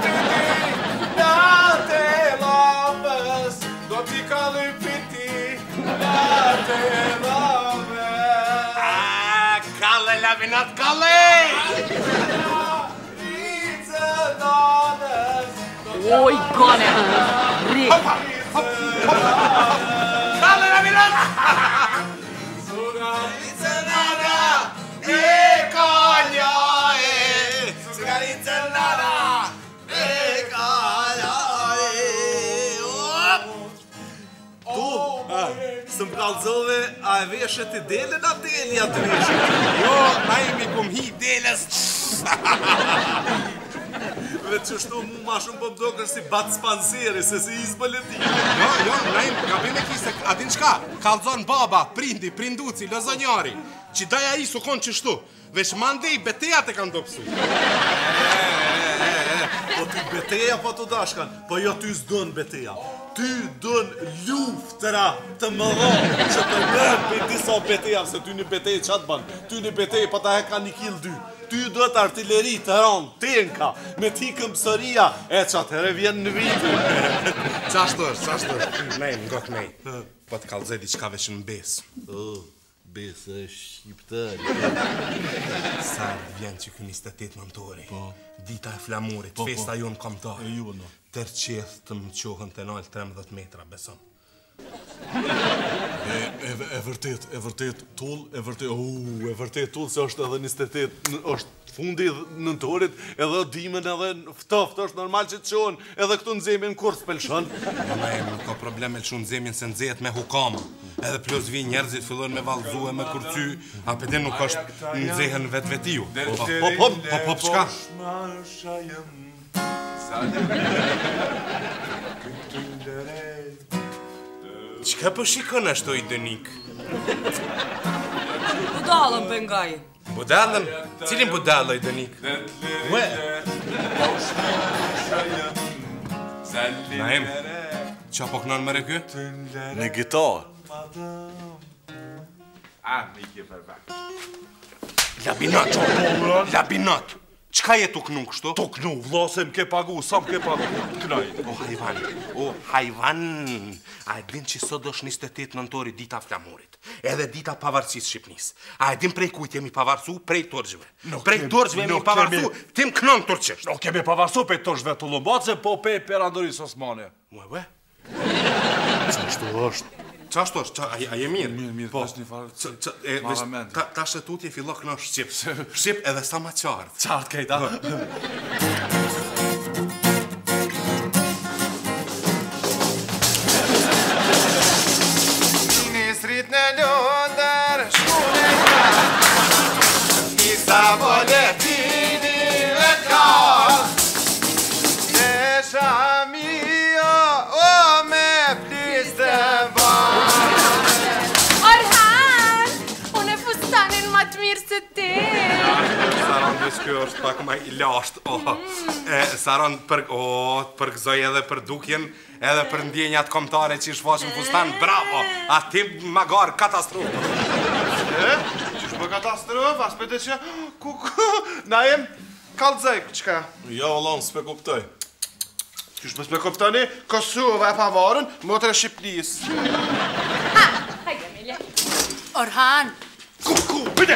Natë lopës, do t'i kaloj piti. Natë lopës. Kalle, lavinat, kalle! Oj, gane! Rik! Kalle, lavinat! Së më kalzove, a e veshet i delen a delja të veshet? Jo, na jemi kum hi deles. Vetë që shtu mu ma shumë po mdokër si batë spanseri, se si izbëlleti. Jo, na jemi gabim e kise, adin qka? Kalzon baba, prindi, prinduci, lozonjari. Që daja i su konë qështu. Vesh mandej beteja te kanë dopsu. Po ty beteja po të dashkan, po jo ty s'don beteja. Ty dën luftëra të mëdha që të mërë për disa beteja, se ty një betej qatë banë, ty një betej pa ta heka një kill dy. Ty dët artilleri të ranë, tenka, me ti këmësëria, e qatë herë vjen në vitu. Qashtu është, nej, ngot nej. Po të kalzej diqka veç në besë. Besë e shqiptari. Sa vjen që kë 28 nëntori. Dita e flamurit, festa jonë komtar. Tërqeth të më qohën të nalë 13 metra, beson. E vërtet tull, se është edhe 28, është fundi nëntorit, edhe dimën edhe ftoft, është normal që të qohën, edhe këtu në zemin kur s'pelshon. Në e nuk ka problem e lëshu në zemin se nëzhet me hukama. Edhe plus vi njerëzit fillon me valzu e me kurcy, a pëtin nuk është nëzehen vetë vetiju. Po, qka? Qka po shikon ashtu i dënik? Budalën për ngaj. Budalën? Cilin budalë i dënik? Ue? Naim, qa po kënon mëre kë? Në gitarë. Labinat! Qka je tuk nuk shtu? Tuk nuk, vla se m'ke pagu, sa m'ke pagu, knaj. O hajvan, a e din që sot është 28 nëntori dita flamurit, edhe dita pavarësis Shqipnis. A e din prej kujt jemi pavarësu? Prej turgjve. Prej turgjve jemi pavarësu, tim kënon turqisht. Nuk kemi pavarësu pe turgjve të Lumbace, po pe perandoris Osmane. Ue? Qashtu është? Qashtu është? A je mirë? Mirë, tash një farë maramend. Ta shtetutje fillo këno Shqip. Shqip edhe sa ma qartë. Qartë kejta. Nisrit në Londër, shkune ka, Nisa boletini e ka, Desha mio, o me pliste kjo është pak ma i lasht. Saron, përgëzoj edhe për dukjen, edhe për ndjenjat komtare që shfaqën fustan. Bravo! A ti ma garë katastrofë. Qysh për katastrofë? Aspete që... Na jem kaldzej, qka? Ja, Allah, s'pe kuptoj. Qysh për s'pe kuptoni? Kosovë e pavarën, motër e Shqipnis. Hajde, Emilje. Orhan. Ku, bëjde!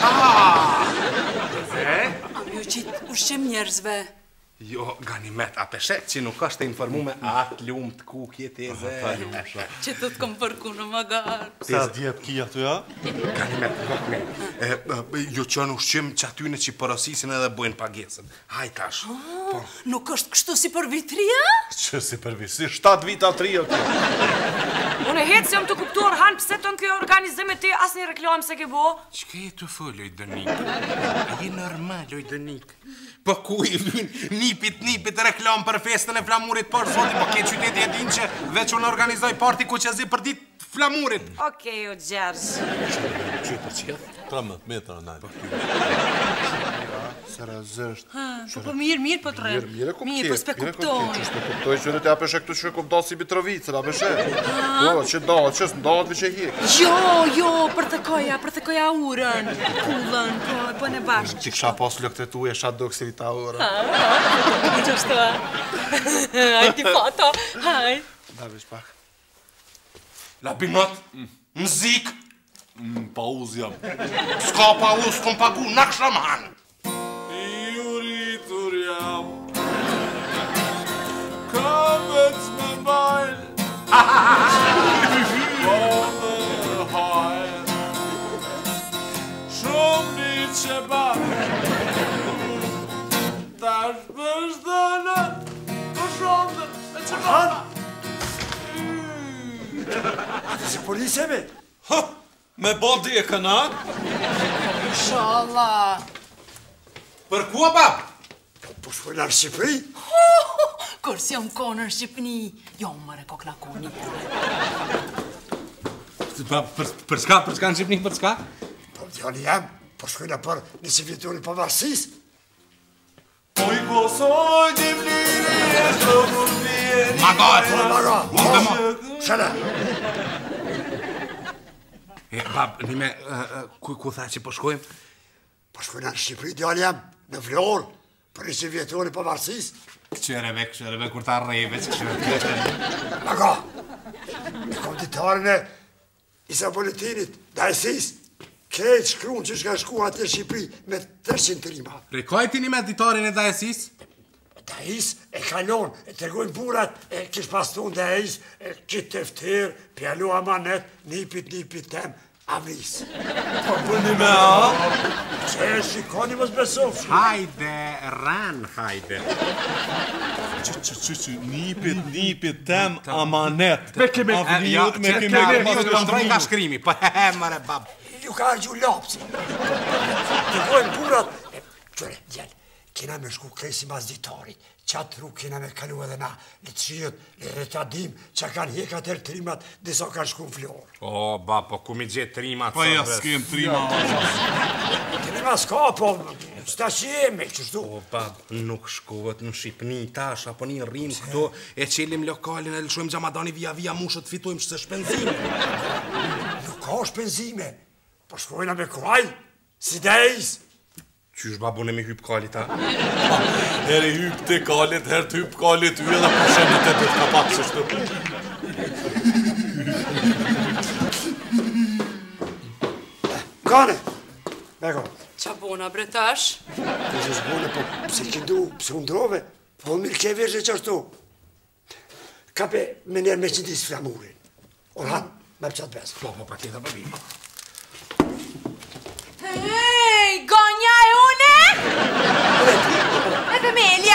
A ju qitë ushqim njerëzve? Jo, Ganimet, a peshet që nuk është të informume atë lumë të kukje teze. Që të t'kom përku në magar. Sa djep kia të ja? Ganimet, jo qënë ushqim që atyne që porosisin edhe bujnë pagesën. Haj tash. Nuk është kështu si për vitria? Që si për vitria? Si 7 vita 3 të. Unë e hetë se jam të kuptuar Han, pëse të në kjo organizim e ti asë një reklam se ke bo? Qëke e të fëllë, oj dënik? A je normal, oj dënik? Po ku i vin nipit reklam për festën e flamurit për zoti, po ke qyteti e din që veç unë organizoj parti ku që zi për dit flamurit. Okej, o Gjergj. Që për qëtë? 13 metra në alë. seriozisht. Po mirë, po të rrë. Mirë, Mirë, po s'pe kuptoj. Që s'pe kuptoj që në t'ja peshe këtu që kom dasi Mitrovicën, a peshe? Po, që da, qës ndahet vë që hik. Jo, për të koja urën, kullën, po në bashkë. Që kësha pas lëkët e tu e shat do kësiri ta urën. Që shto, hajti foto, hajt. Da vish pak. Labinot, mzik, Pauz jam. s'ka pauz, kom pagu, nak shaman. Juritur jam. Këmët me bajl. Bone hajl. Shumë një që bajl. Tash vëzdënët, të shondën, e që bajl. Ate se poliseve? Me bodi e këna? Inshallah. Për kua, bab? Po shkojnë në Shqipëri? Kur si jom konë në Shqipëni, jo mëre kokna koni. Për s'ka në Shqipni, për s'ka? Po djali jam, po shkojnë për në si vjetori pavarësis. Po i Kosoj një vliri e të mundin. Maga, shële. Bab, nime, ku tha që po shkojmë? Po shkojnë në Shqipëri, djali jam, në Vlorë, për në si vjetori pavarësis. Këqëreve, kur ta rejve, që këshëreve. Maga, në komditarën e Isapolitinit, dajësis, krejt shkruan që shka shku atë në Shqipëri me 300 trima. Prej kajti një me ditarin e dajesis? Dajis e kalon, e tërgojnë burat, e kish pas tonë dajis, e kitë tefter, pjallu amanet, nipit tem, avris. Po bëni me a? Që e shikoni mos besof. Hajde, hajde. Që, nipit tem amanet. Me kemi kontrojnë nga shkrimi, po mare bab. Ju ka argju lapsi. Tërgojnë burat, qëre, djel, kena me shku kresi mas ditarit, qatë rrug kena me kalu edhe na, le të shijet, le të adim, që kanë heka tër trimat, disa kanë shku në Florë. O, bab, po ku mi gjetë trimat? Po ja, s'kem trima. Trima s'ka, po, s'ta që jemi, qështu. O, bab, nuk shkohet në Shqipni tash, apo një rrim këto, e qelim lokalin, e lëshojmë gjamadani via mushët, fitojmë shse shpenzime. Nuk ka shpenzime, po shkojna me kuaj, si dejs. Qysh babu në mi hyp kalit, ha? Herë i hyp të kalit, herë të hyp kalit ty edhe për shënit e të të kapak që shtu. Gane, beko. Qa bona bretash? Të që shbone, po pëse këndu, pëse undrove, po mirë ke vërshë që ashtu. Kape me njerë me qëndis flamurin. Orhan, me pëqat besë. Po, pa tjeta për bima. Hej, gonja e une? E Pemelia?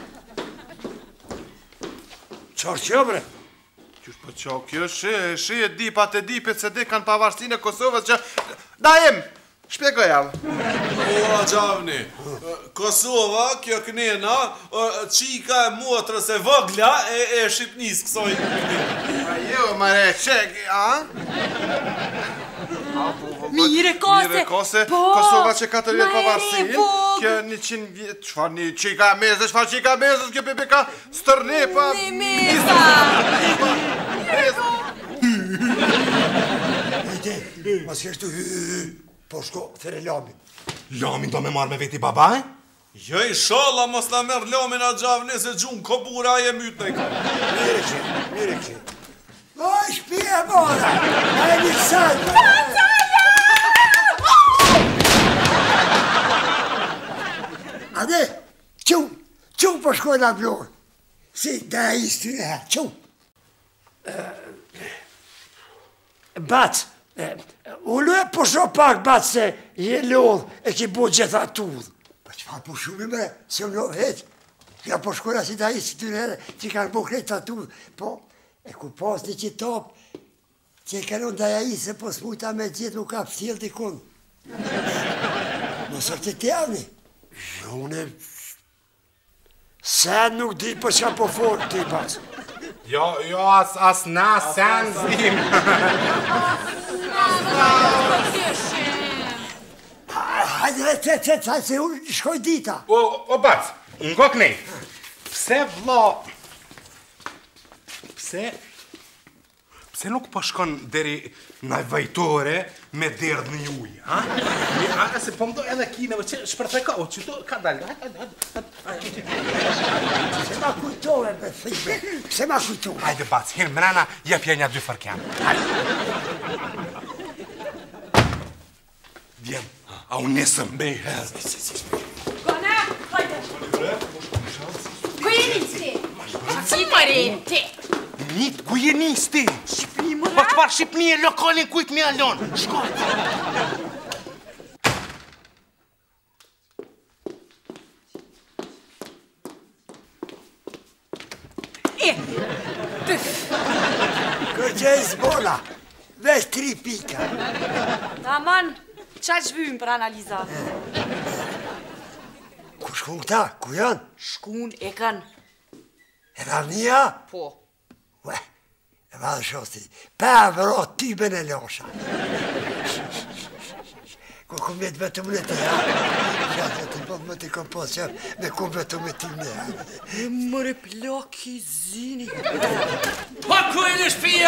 Qarë që bre? Qysh po qa, kjo shi e dipat e dipet se di kanë pavarësinë e Kosovës që... Dajem, shpjegoj jam. O, Gjavni, Kosova, kjo kënena, qika e motrës e vogla e Shqipnis kësoj. A jo, mare, qek, a? Mire kose, Kosova që 4 vjetë pavarësinë, kjo 100 vjetë, qfar një qika mesës, kjo pepe ka stërnepa... Mesa! Ejte, mas kështu po shko, thire lamin. Lamin do me marrë me veti baba, e? Jo i shalla mos na merë lamin a Gjavni se gjunë kobura e mytë në i ka. Mire që. O, shpije mora, a e një sajtë. Ade, qum po shkoj në Vlorë. Si, da e istë të herë, qum. Bac, ullu e po shko pak, bac, se je lodh e ki bo gjitha tudh. Pa që fa po shumë me, se më lodh heq. Ja po shkojna si da istë të herë, që kanë bo krejt të tudh. Po, e ku pas një qitap, që e kalon da e istë, se po s'mujta me gjithë nuk ka pëstil t'i kun. Mësër të tjavni. Jone, sen nuk di për që po folë ti pas. Jo, as na sen zdim. Haj Hajde, se unë shkoj dita. O, bac, ngo kënej. Pse vlla... Pse nuk po shkon deri në vajtore me derdh në ujë, ha? Se po mdo edhe kineve që shpërtheka, o qëto ka dalë. Se ma kujtove, me fime, se ma kujtove. Hajde, bac, hinë mrena, jepja një 2 fërken. Vjem, a unë nesëm. Me i herë. Gone, hajde. Ku jeni ti? Si mëri ti? Nit, ku je nis ti? Shqipni më Po çfarë Shqipni e lokalin kujt më alon? Shko. Kërgjej zbona, veç 3 pika. Taman, qa gjvymë për analiza? Ku shkun këta, ku janë? Shkun e kanë. E Rania? Po. Ue, e vadë shosti, pa vëro tyben e losha. Ku ku me të vetëm në të ja? Shatë të bëtë më të kom posë që me ku vetëm e ty me. E mëre plaki zini. Pa ku e në shpije,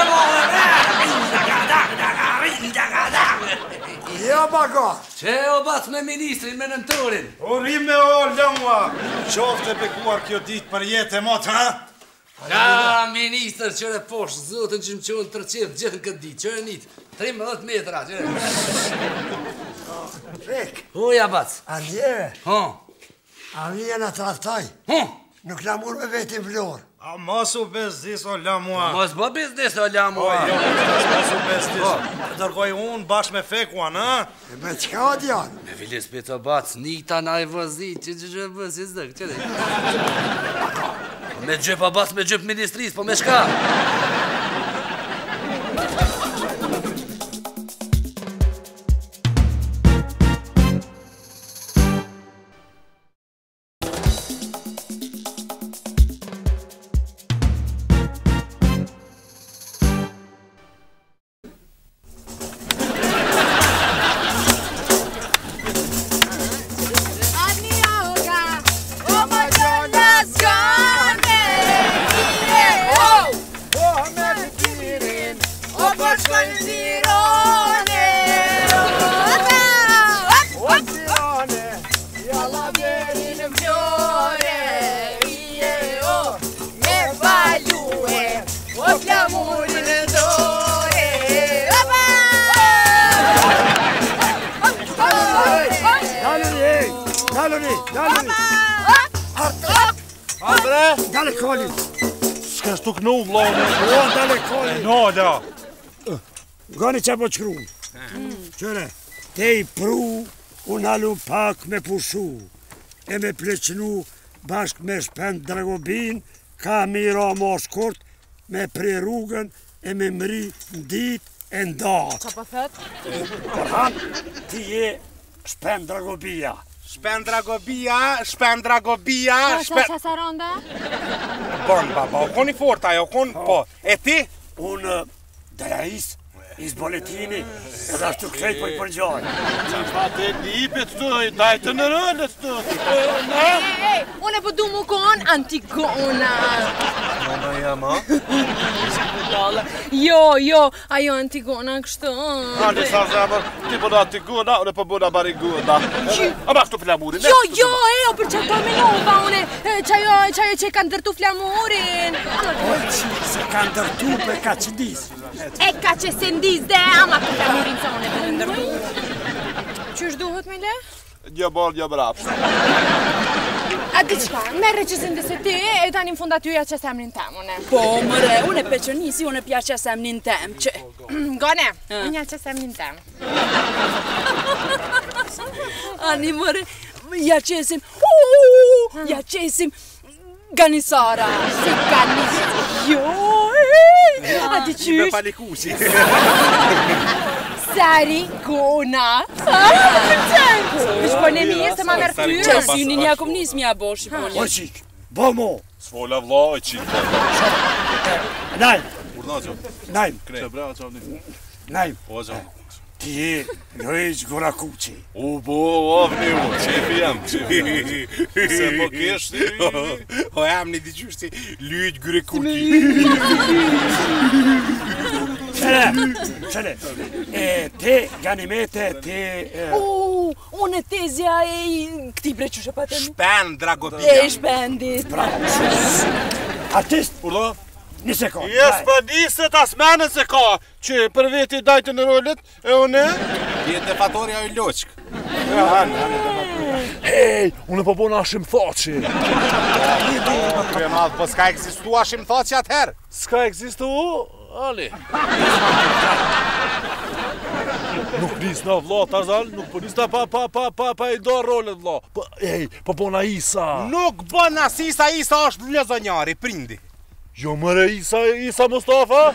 Jo, bagar! Që o bat me ministrin, me nëntorin? O rime o lëmua, qofte bekuar kjo ditë për jetë e motë, ha? Ka minister qëre poshë, zotën që më qonë 300 gjithë në këtë ditë, qëre nitë, 13 metra, qëre. Fek, Uja, bac. Alje, Ha, Alje në traftoj, ha. nuk la mur me vetin vlorë. A mos u bezdis o lëmua. Mos bë biznes, o la O mua. jo, mos u bezdis. Dërgoj unë bashkë me fekuan, ha? E me qka o djanë? Me vilis për të bac, nita na i vëzit, që vëzit zdëk, qëre. Me gjëp a bac, me gjëp ministris, po me shka? Dale kolin! S'ka shtu knu, vlone. O, dale kolin! No, da. Gani që po qkru. Qëre, te i pru, unë halu pak me pushu, e me pleqnu bashk me shpend Dragobin, ka mira ma shkurt, me pre rrugën, e me mri në dit e ndat. Qa po thët? Përhan, ti je shpend Dragobia. Shpendragobia. Qa sa ronda? Bon, baba, o koni fort ajo, po. E ti? Unë, Drais, iz boletini, edhe ashtu këtej po i përgjoj. Qa te lipit të, dajtë në rënët të. Unë e po du mu kon Antigona. Mama jam, ha? Jo, ajo Antigona kështu. Hadi sa zemër, ti bëna Antigona, unë po bëna Barigona. A ma këtu flamurin, ne? Jo, për që të menova une, qajo që kanë dërtu flamurin. Oqi, se kanë dërtu për ka që disë. E ka që se ndiz dhe ama të flamurin sa une për ndërtu. Qysh duhet me le? Një bol, një brapsht. A di qka, merre që se ndese ti e tani në funda tyja që semnin tem, une. Po, mëre, unë e peqonisi, unë e pja që semnin tem, që... Gone, unë ja që semnin tem. Ani, mëre, ja qesim... Ja qesim... Ganisara. Si Ganisara. Jo, a di qysh? Me palikushi. Sari Gona. Shpo në mirë se ma merë Që ftyrën. si një një akum nis mja bo Shqiponja. Oqik, bomo, Svola vla, e qitë. najmë, Urna, qo. najmë, Që bra, qo, një. najmë. O, qo. Ti je Luiz Gurakuqi. U, avni u, qefi jam. Se po kesh ti? O jam një diqysh si Luiz Gurakuqi. Qële, te Ganimete, te... Unë e tezja e këti bre që shëpatemi. Shpen Dragobia. E shpendit. Artist, Urdo? një sekund. Jes për niset asmenën se ka, që për veti dajtë në rollet, e une? Jetë defatorja i loqk. Hej, une po bona shim thoqi. Po s'ka eksistua shim thoqi atëherë. S'ka ekzistu, Ali. Nuk nis na vlla Tarzan, nuk po nis na pa i do rollet vlla. Ej, po bona Isa. Nuk bën asisa, Isa është vlezonjari, prindi. Jo mëre Isa Mustafa?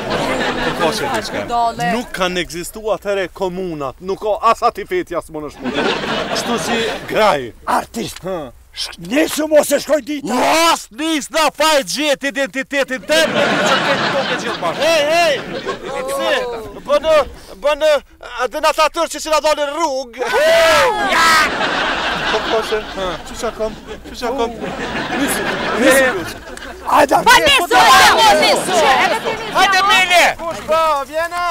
Nuk kanë ekzistu atëre komunat, nuk ka as ati feti as më në shmune. Kështu si graj. Artist, nesu mos e shkoj dita. Las nis na pa e gjet identitetin tëmë në që këtë toke gjithë bashkë. Hej, bënë adenatatër që na dalë rrugë. Po koshe, që kom? Nisi. Hajde, Hajde Mili! Kush po, vjena!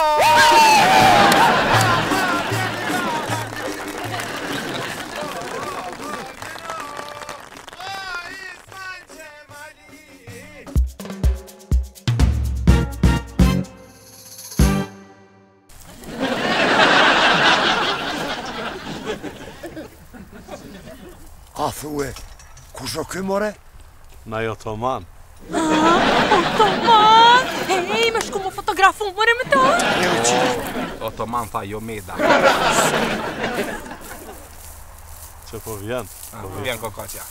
A thue, kush o ky more? Na jo Toman. Toman! Hej, me shku mu fotografu mëre me ta? Otoman tha jo Meda. Që po vjen. Vjen kokoqja.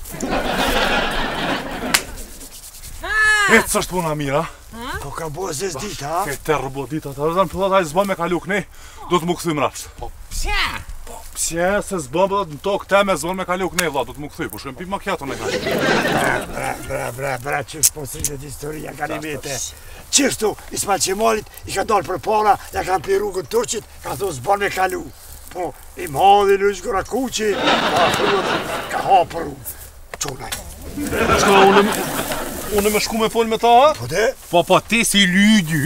Ecë është puna mira. Po ka bo zez dita, Ke terbo dita Tarzan, pëllat a i zbën me kalu këni, do të më këthym rapsht. Pse? Pse se zbën në tokë teme zbën me kalu këni, vla, do të më këthy, po shkëm pip makjato në kalu. Bra, që shposrinët historia Ganimete. Qështu, Ismail Qemalit i ka dalë për para, ja kanë për rrugën Turqit, ka thonë zbën me kalu. Po, i madhi Luiz Gurakuqi, ka hapë rrugë. Qonaj. Unë me shku me fol me ta, ha? Po de? Po ti si lydi.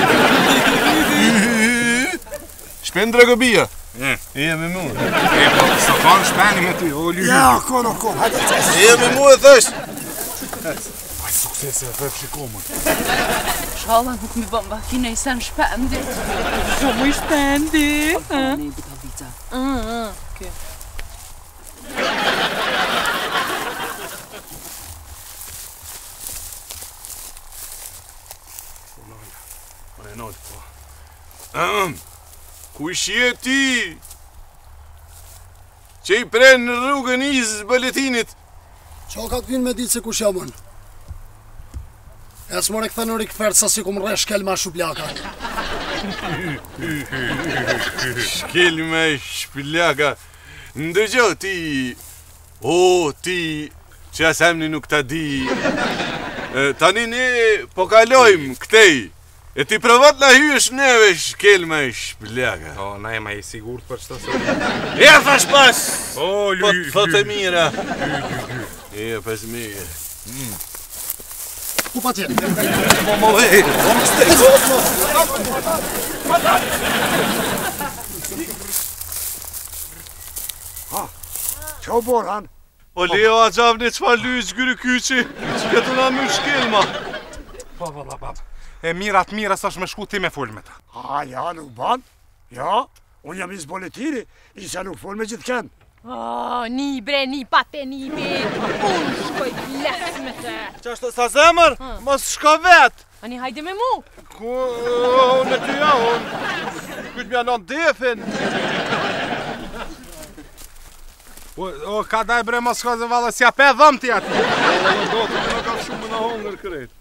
Shpen Dragobia. E me mu. Po së kanë shpeni me ty, o lydi. Ja, kono, hajde qesë. E me mu e thësh. Hajde suksese e thëf shikomën. Shala nuk mi bëmba, kine i sen shpendit. Shumë i shpendit. Ne i bita bica. Kjo. Ku shje ti? Që i prenë në rrugën izë bëletinit? Qa ka të vinë me ditë se kush jam unë? E së more këthe në rikëfertë sa si ku më rre shkel ma shuplaka. Shkel me shpilaka. Ndëgjo ti, o ti, që asemni nuk ta di. Tani ne po kalojmë këtej. E ti provat la hyesh neve shkel me shpilaka. O, na e ma i sigurt për qëta se... E thash pas! O, Po të thotë e mira. E pas mire. Ku pa tjenë? Mo vej! Qa o borë, han? O Leo a gjavni qfa Luiz Gurakuqi, që këtu na më shkel ma. Po. E mirat mira s'është me shku ti me full me ta. Ja, nuk ban. Ja, unë jam iz boletiri, isa nuk fol me gjithë kënë. Ni bre, ni pate, ni bit. Unë shkoj les me te. Qashtë sa zemër, mos shko vet. Ani hajde me mu. Ku, në ty ja, unë. Këtë mja në defin. O, ka daj bre mos shko dhe valla si a pe dhëm ti ati. Do të në kam shumë në hongër kërejt.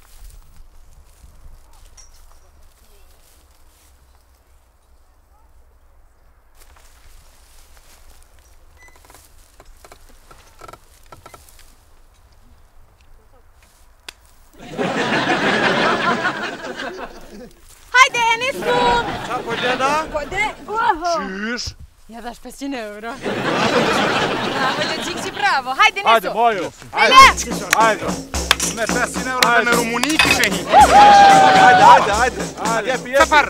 Hajde, nisëm! Qa po Lena? Po de, Qysh? ja dash 500 euro. Bravo, Logjikçi, bravo. Hajde, Hajde, Neso. mojo. Hajde. Hajde. Me 500 euro dhe me Rumuni kishe hi. Hajde. Sapër.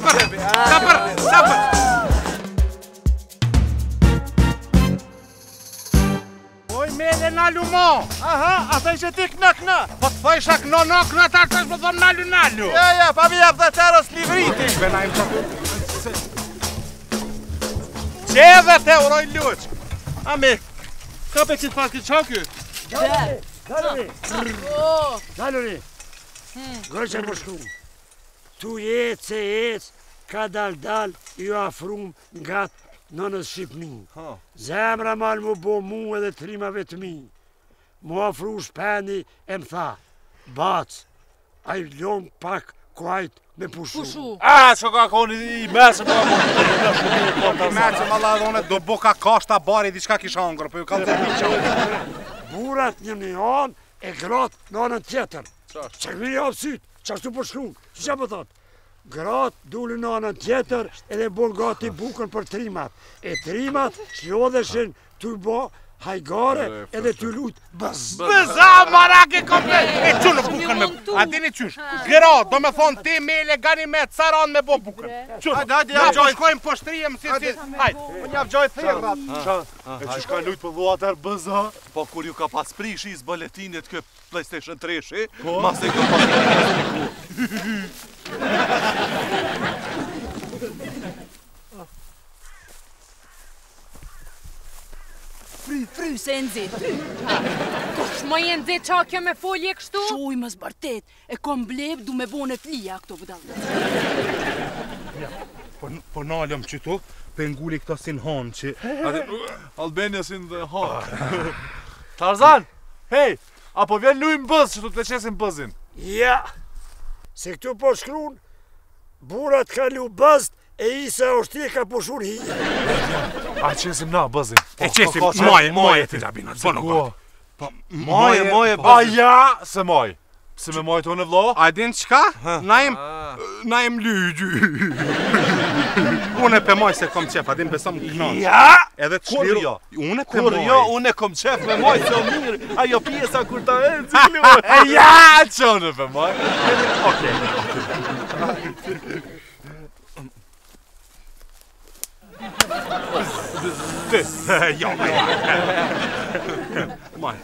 Oj, mele nalu mo. Aha, a thej që ti kna. Po të thojsha këno ta tash më thonë nalu. Ja, pa mi jap dhe teros livriti. Benajmë të... Që edhe te uroj luq. Ami, ka pe qitë pas këtë qaky? Daluri, gërë që më shkru. Tu jetë se jetë, ka dal, ju afrum nga nënës Shqipni. Zemra malë mu bo mu edhe trimave të mi. Mu afru shpendi e më tha, bac, a i lom pak kuajt me pushu. Që ka koni i mesëm. Mesëm, Allah dhone, do boka kashta bari, diçka kisha hangër, po ju kam të që... Burat një anë e gratë në anën tjetër. Që këmi një apësyt, që ashtu për shkru, që më thotë? Gratë dullu në anën tjetër edhe bon gati bukën për trimat. E trimat shlodheshin të bo hajgare edhe të lutë bëz. Bëza, marake komplet! E qunë bukën me... A dini qysh? Gra, do me thonë ti mele gani me caran me bo bukën. Qurë, na po shkojmë po shtrijem si... Hajde, Unë jam gjojt thirrat. E që shka lujt për luatër bëza? Po kur ju ka pas prishi i zboletinit kë PlayStation 3-shi, mas e ka pas Fry se e nëzit. Kush më jenë nëzit qa kjo me folje kështu? Shuj më zbartet, e kom bleb du me bone flija këto vëdallë. Po nalëm që tu, pengulli këto sin hanë që... Albania sin dhe hanë. Tarzan, hej, apo vjen lujmë bëz që tu të leqesim bëzin. Ja, se këtu po shkrun, burat ka lu bëzt e isa oshti ka pushur hi. A qesim na bëzin. E qesim, moje të labinat, po nuk. Moje bëzin. A ja, se moj. Se me moj të unë e vlo? A din qka? Na jem lygjy. Unë e pe moj se kom qef, a din besom kënoq. Ja! Edhe të shliru. Unë e pe moj. Kur jo, unë e kom qef me moj se o mirë. Ajo pjesa kur ta e cilu. Ja, që unë e pe moj. Okej. Jo, moj.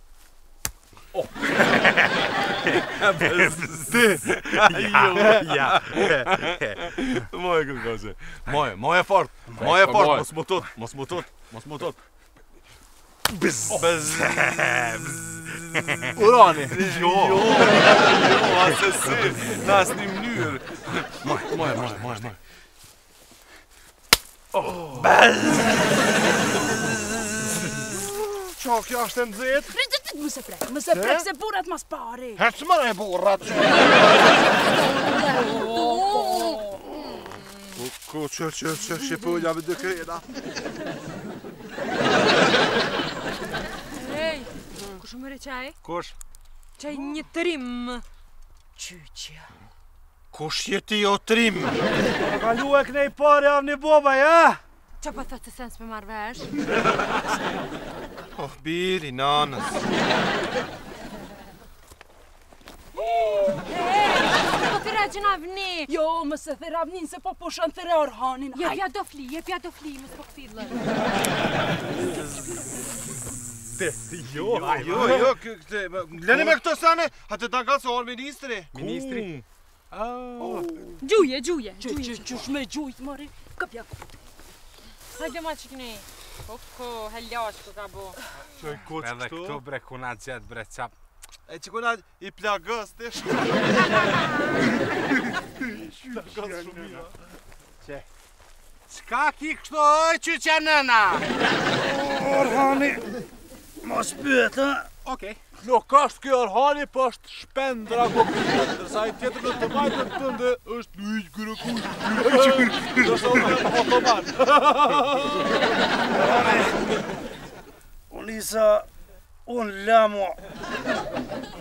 Ja. Moje kërkose. Moje fort, mos mutot. Bëz. Urani. Jo, asesi, në asë një mënyrë. Moje. Bëz. Qa, kjo është e nëzit? Më se prek se burat mas pari. Hecë më e burrat që... Ko që shqipullja me dy krena. Ej, kush më re qaj? Kush? Qaj një trim. Qyqja. Kush jeti o trim? Kalu e knej pare av një boba, ja? Qa pa thë të sens me marrë vesh? Oh, biri, nanës. Po të regjën avni. Jo, më se the ravnin se po poshan thëre Orhanin. Jepja do fli, më s'po këthidlë. Jo, leni me këto sene, a të ta ka se orë ministri. Ministri? Gjuje. Qysh me gjujt, mori. Këpja kupte. Hajde ma që këni. Koko, heljash ku ka bo. Qoj kuq Edhe këtu. këtu bre kuna gjet bre qap. E që kuna i plagës të shku. Qka ki kështu oj qyqja nëna? Orhani, mos pyet, ha? Okej. Nuk është kjo Orhani, po është shpendra kopia, dërsa i tjetër në të majtën tënde është lyqë kërëkush. Dërsa unë në otoman. Unë isa, unë lamo,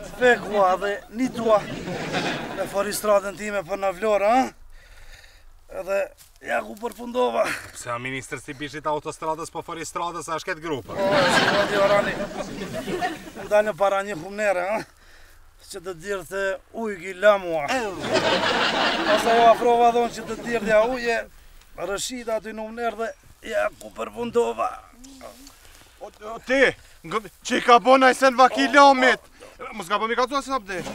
fekua dhe një tua me foristratën time për në vlora, ha? edhe ja ku përfundova. Pse a ministër si bishit autostradës po fori stradës a shket grupa? Shkoti Orani, u dalë në para një humnere, që të dirë të ujë lamua. Pastaj u afrova dhonë që të dirë ja uje, rëshida aty në humnerë dhe ja ku përfundova. Ti, që ka bo në ajsen vakilamit. Mos ka po mi ka të asë abde.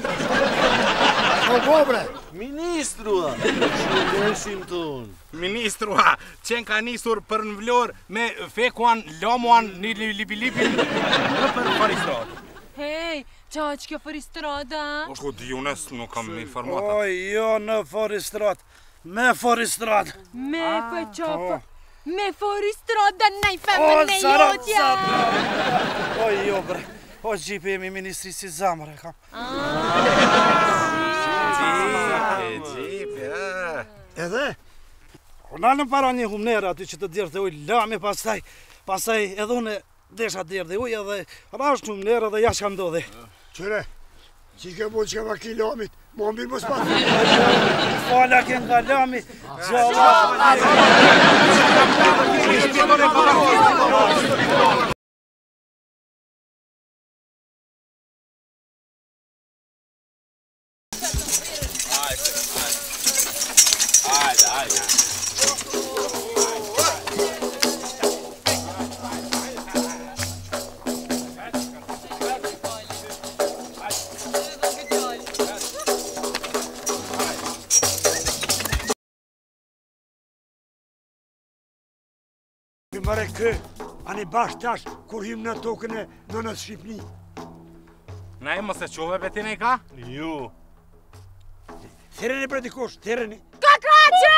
Ministru, shqyëshim ton. Ministru, qenë ka nisur për në vlorë me fekuan, lamuan, një lipi-lipin për faristrada. Hej, qa që kjo faristrada? O shku dijunes, nuk kam informata. Oj, jo në faristrad, me faristrad. Me për qopë. Me faristrada nej femër në jotja. Oj, jo bre. O, gjipi jemi ministri si zamër e kam. Gjipi, Edhe? Nalën para një humnerë aty që të dirë të uj lami, pastaj edhe une desha dirë dhe uj edhe rasht humnerë dhe jash ka ndodhi. Qëre, që ke bu që ka kilamit, më mirë mos pa. Fala ke nga lami, Mare kë, ani bash tash, kur him në tokën e nënës Shqipni. Na e mos e qove betin e ka? Ju. Thereni bre dikush, thereni. Kakace!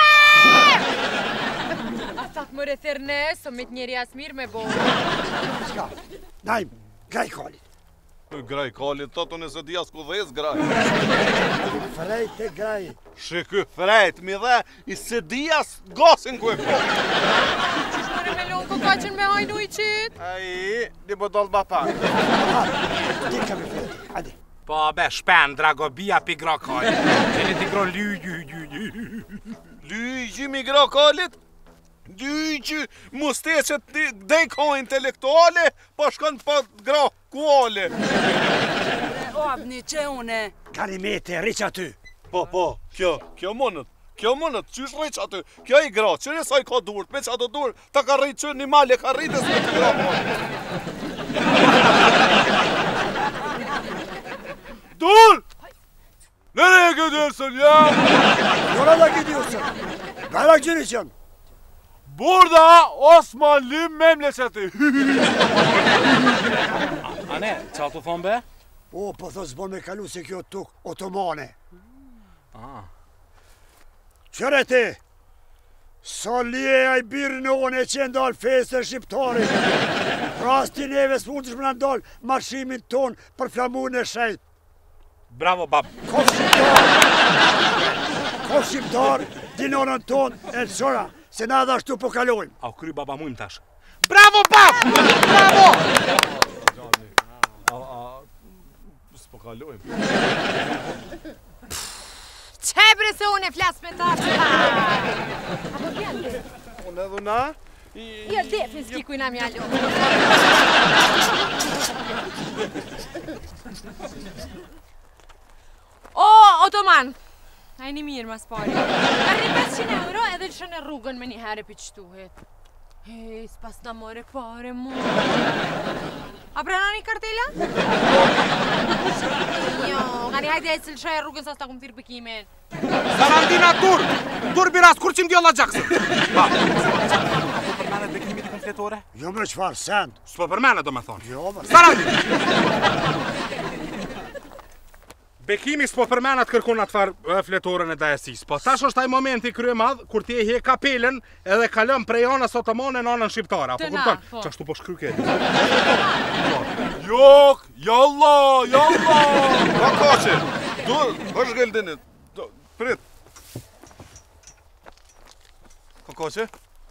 A thak mëre therne, së mit njeri as mirë me bo. Shka, najmë, graj kalit. Graj kalit, tato nëse di as ku dhez graj. Frejt e graj. Shikë frejt, mi dhe i se di as gasin ku e po. Qish mëre me lonë kokaqen me hajnu i qitë? Aji, di po dollë bapa. Di ka me frejt, adi. Po be, shpen, drago, bia pi gra kalit. Qeni ti gro lyjy. Lyjy mi gra kalit? Lyjy, musteqet dej ka intelektuale, pa shkan pa gra kuale. O, abni që une. Kani mete, riq aty. Po, kjo mënët. Kjo mënët, qysh rriq aty? Kjo i gra, qëre sa i ka durët, me që ato durët, ta ka rriq që një malje ka rritë e së të gra Dur! Nere e këtë ersën, jam? Njora da këtë jusën. Gara gjëri qënë. Burda, Osman lim memleqeti. Ane, qa të thonë be? O, po thë zbon me kalu se kjo tukë otomane. Qëre ti, sa lije a i birë në one që ndalë fesë shqiptari. Pras ti neve s'mund të shmë ndalë marshimin ton për flamun e shejt. Bravo, bab. Ko shqiptar, dinonën ton e të qora, se na edhe ashtu po kalojmë. Au kry baba mujmë tash. Bravo, bab! Bravo! S'po kalojmë. Qebre se unë e flasë me ta që Unë edhe na? Jo, defin s'ki kujna mja lo. O, Otoman! A e një mirë mas pari. Arri 500 euro edhe lëshën e rrugën me një herë për qëtuhet. Hej, s'pas na more pare mu. A prana një kartela? Jo, nga një hajde e cilë shaj rrugën sa s'ta kumë thirë pëkimin. Sarandina, dur biras, kur qim djolla gjakse. Ba, s'po përmenet bekimit i kompletore? Jo me qëfar, send. S'po përmenet, do me thonë. Jo, me. Sarandina! Bekimi s'po përmenat kërkun atëfar fletorën e dajesis, po tash është taj momenti krye madh kur ti e he kapelen edhe kalëm prej anës otomane në anën shqiptare, apo kupton? Qashtu po shkry këtë. Jok, jalla! Ka kache, dur, është gëldinit. Prit. Ka kache?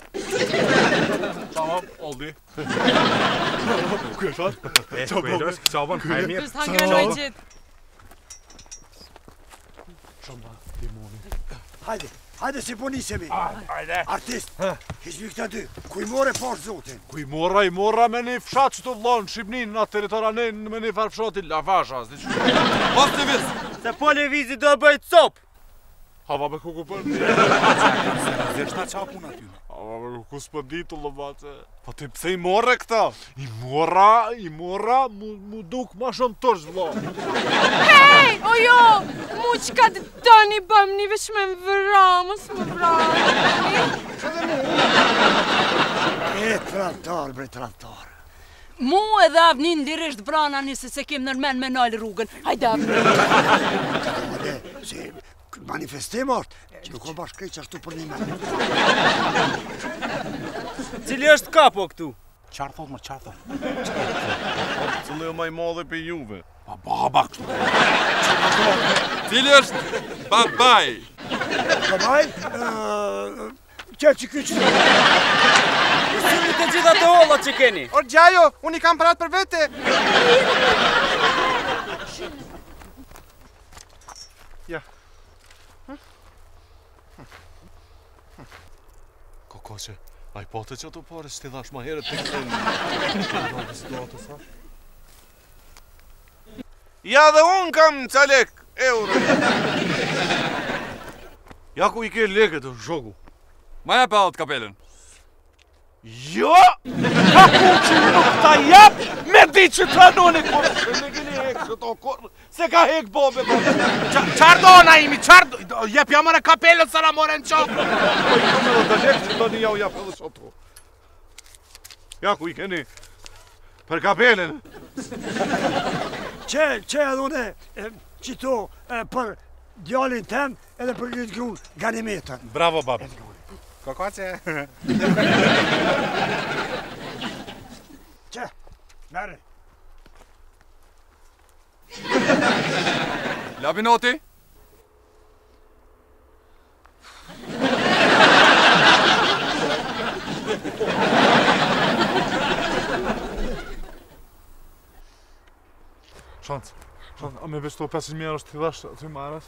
Tamam, oldu. Kujeshar? Kujeshar, këqabon, hajmir. Kësë hangre në gjithë. Hajde, Hajde si po nisemi. Hajde. Artist, hiqmi këta dy. Ku i more pash zotin? Ku i morra me një fshat që të vlonë Shqipnin, në teritoranin me një farë fshati lavasha. Pas të viz, se po levizi do bëjt cop. Hava me kuku për një. Zeshta qa pun aty. Hava me kuku s'për ditu lëvace. Po ti pse i morre këta? I morra, mu duk ma shumë tërsh vlo. Hej, o jo, mu që ka të tëni bëm një vesh me më vëra, mos më vëra. Tradtar, bre, tradtar. Mu edhe avnin lirisht brana një se kem nërmen me nalë rrugën. Hajde avnin. Se manifestim është, që nuk o bashkëj që ashtu për një me. Cili është kapo këtu? Qarë thot, më qarë thot. Cili e maj madhe për juve? Pa baba kështu. Cili është babaj? Babaj? Që kyqë. Cili të gjitha të olla që keni? O gjajo, unë i kam parat për vete. Ja. Kokoqe, a i pote që të pare, s'ti dhash ma herët të këtë. Ja dhe unë kam calek euro. Ja ku i ke leket të zhogu. Maja pa atë kapelen. Jo! Ka ku që nuk ta jep, me di që të ranoni kërë. Në gëni hekë që to kërë, se ka hekë bobe. Qardo, Naimi, qardo. Jep ja mëre kapelen sa na more në qafë. Po i këmë edhe të lekë që do një ja u jep edhe sotu. Ja ku i keni për kapelen. Që edhe une, qito për djallin tem edhe për një të grunë Ganimetën. Bravo, babë. Kokoqe. Që, merë. Labinoti? Shantës, a me besto 500.000 euro t'i dhash të i marrës?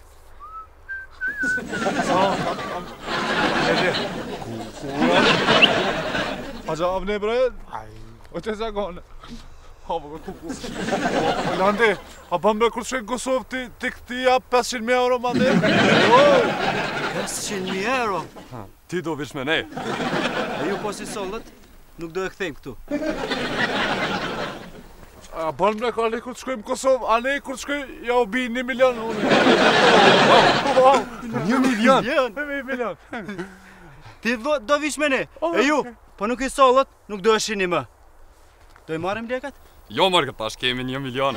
A gja avne bre? O të zagone. Ha vë kuku. Landi, a bëm bre kur të shkojnë Kosovë ti këti ja 500.000 euro ma dhe? 500.000 euro? Ti do vish me ne. E ju po si sollët, nuk do e kthejmë këtu. A bën bre ka kur të shkojmë Kosovë, a ne kur të shkojmë ja u bi 1 milion unë. 1 milion? 1 milion. Ti do vish me ne. E ju, po nuk i sollët, nuk do e shini më. Do i marrim lekat? Jo mërë këtash, kemi 1 milion.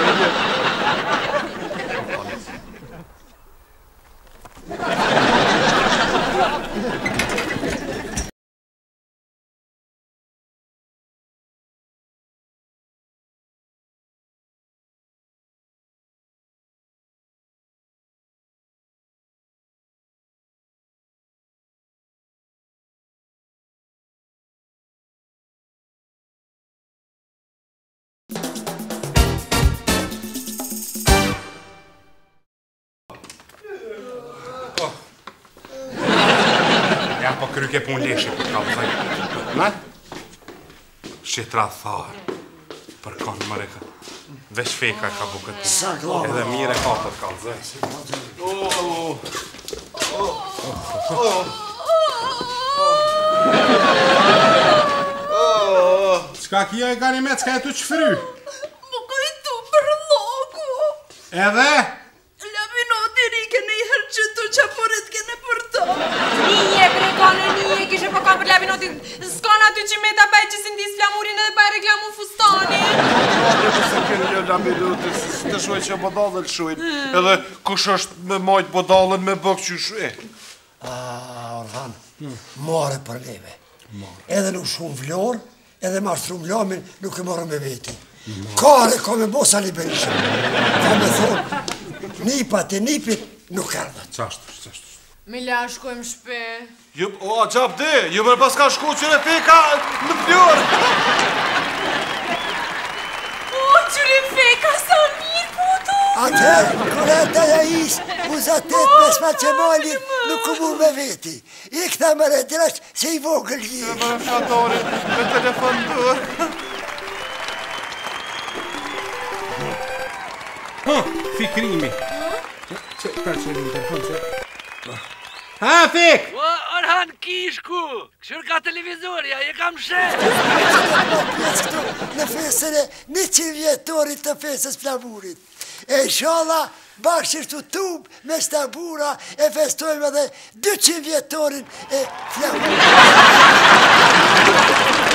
Ja po kryke pun leshi për kalëzaj. Na? Shqitra tharë. Për kanë mëre ka. Vesh feka ka bu këtë. Sa glava. Edhe mire ka për kalëzaj. Qka kia e Ganimet, qka e tu qëfry? Më kujtu për loku. Edhe? Labinoti rike në i herë që tu qaporit kene për ta. Nije, bre, kone, nije, kishe po kam për labinotin. S'kon aty që me ta baj që si ndis flamurin edhe baj reklamu fustani. Se keni një labinotin, se të shuaj që bodallën shuajt. Edhe kush është me majtë bodallën me bëk që shuaj. Orhan, more për neve. Edhe nuk shumë vlorë, edhe ma shtrum lamin nuk e marrë me veti. Kare ka me bosa liberishëm. Ka me thonë, nipat e nipit nuk erdhët. Qashtë. Mila, shkojmë shpe. O, gjap de, ju mërë pas ka shku qëre feka në plurë. O, qëre feka, sa mirë, puto. Atëherë, kur ata ja isë, uzatet me s'faqe malin, nuk u mu me veti. I këta më redrash se i vogël je. Më shatorit, me telefon dur. Fikrimi. Pra që në telefon që... Ha, Fik! Orhan Kishku, këshur ka televizorja, je kam shetë. Në fesën e 100 vjetorit të fesës flamurit. E inshallah, bashkështu tub me stabura e festojmë edhe 200 vjetorin e flamurit.